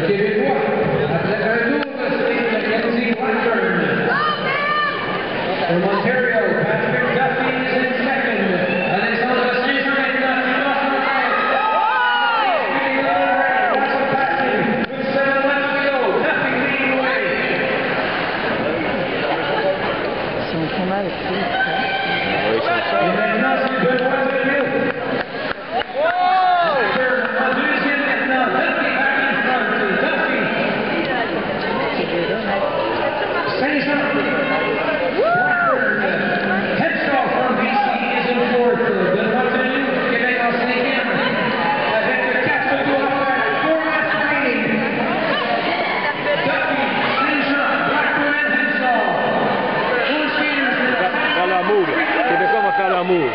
Québécois, athlète un tour, c'est Mackenzie Blackburn. From Ontario, Patrick Duffy is in second. Alexandre Saint-Jean maintenant qui passe en tête. That's a passing with 7 laps to go. Duffy leading the way. Ils sont très mal pris. Et maintenant, c'est Benoît Delisle. En deuxième maintenant, Duffy back in front. Duffy. Saint-Jean. Québécois va faire l'amour.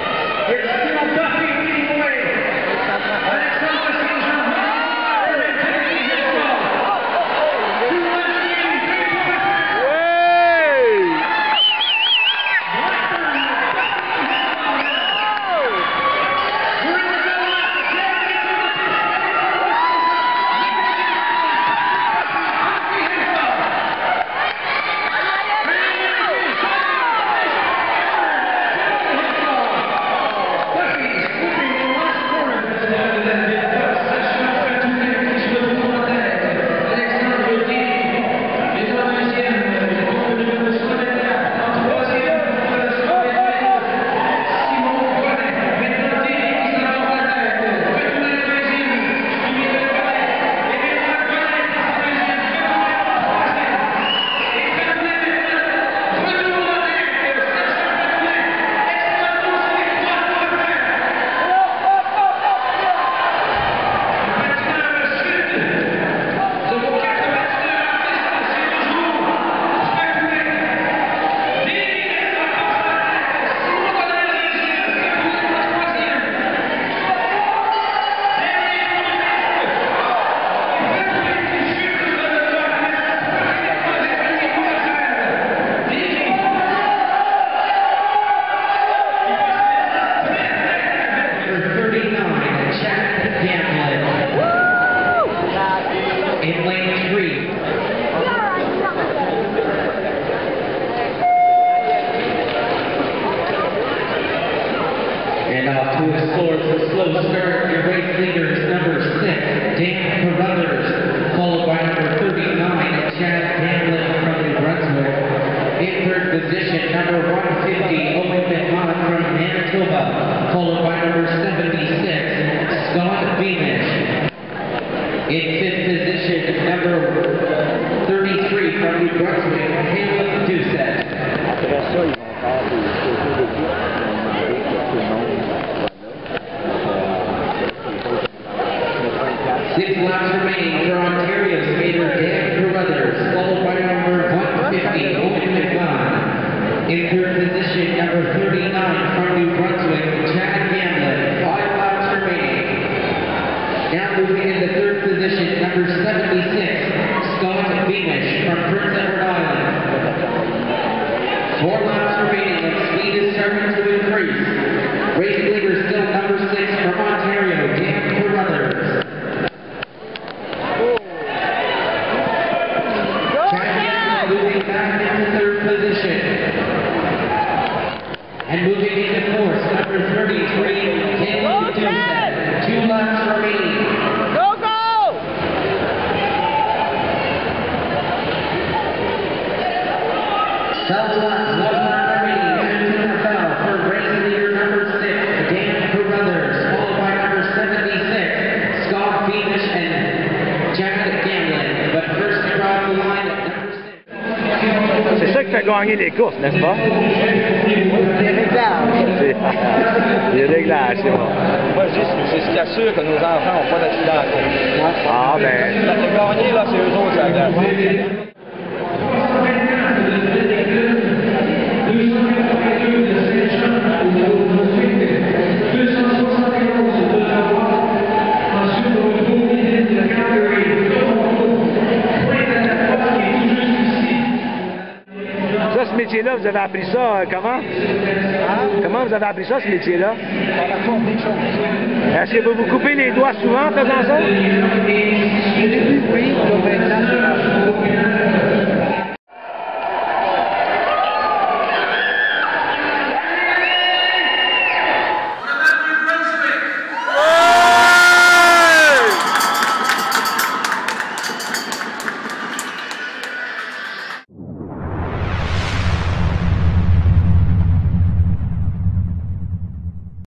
In lane 3. And off to explore the slow start, your race leader is number 6, Dan Carruthers, followed by number 39, Chad Hamlin from New Brunswick. In third position, number 150, Owen McMahon from Manitoba, followed by number 76, Scott Beamish. In fifth position, number 33 from New Brunswick, Caleb Doucette. Après ça, ils vont faire des photos d'équipe. Ils vont demander que tout le monde 6 laps remaining for Ontario skater Dan Carruthers, followed by number 150, Owen McMahon. In third position, number 39 from New Brunswick, Chad Hamlin. 5 laps remaining. Now moving into third position, number 76, Scott Beamish from Prince Edward Island. 4 laps remaining and speed is starting to increase. Race leader still number 6 from Ontario, Dan Carruthers. Chad Hamlin moving back into third position. And moving into fourth, number 33, Caleb Doucette. 2 laps remaining. Go, go! 1 lap remaining. Into the foul for race leader number 6, Dan Carruthers, followed by number 76, Scott Beamish and Chad Hamlin. But first across the line at number 6. C'est ça qui fait gagner les courses, n'est-ce pas? Les réglages. Les réglages, c'est bon. Moi, je dis, c'est ce qui assure que nos enfants n'ont pas d'accident à cause. Ah, ben. Ça fait gagner, là, c'est eux autres, ça glace. Ça, ce métier métier-là, vous avez appris ça comment? Comment vous avez appris ça, ce métier-là? Par la force des choses. Est-ce que vous vous coupez les doigts souvent en faisant ça? Au début, oui, donc maintenant,